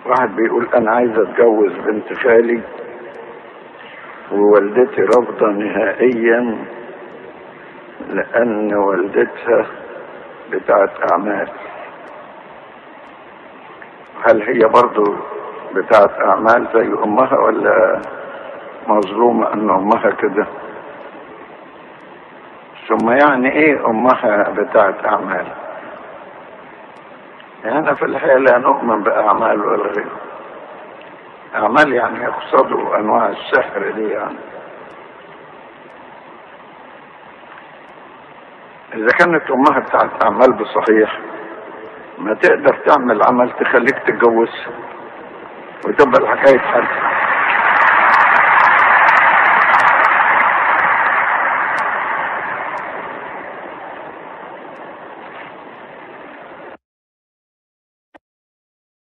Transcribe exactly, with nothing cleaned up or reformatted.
واحد بيقول انا عايز اتجوز بنت خالي ووالدتي رافضة نهائيا لان والدتها بتاعت اعمال. هل هي برضو بتاعت اعمال زي امها ولا مظلومة ان امها كده؟ ثم يعني ايه امها بتاعت اعمال؟ يعني في الحقيقة لا نؤمن باعمال ولا غيره. اعمال يعني يقصدوا انواع السحر دي. يعني اذا كانت امها بتاعت اعمال بصحيح ما تقدر تعمل عمل تخليك تتجوز وتبقى الحكاية حل.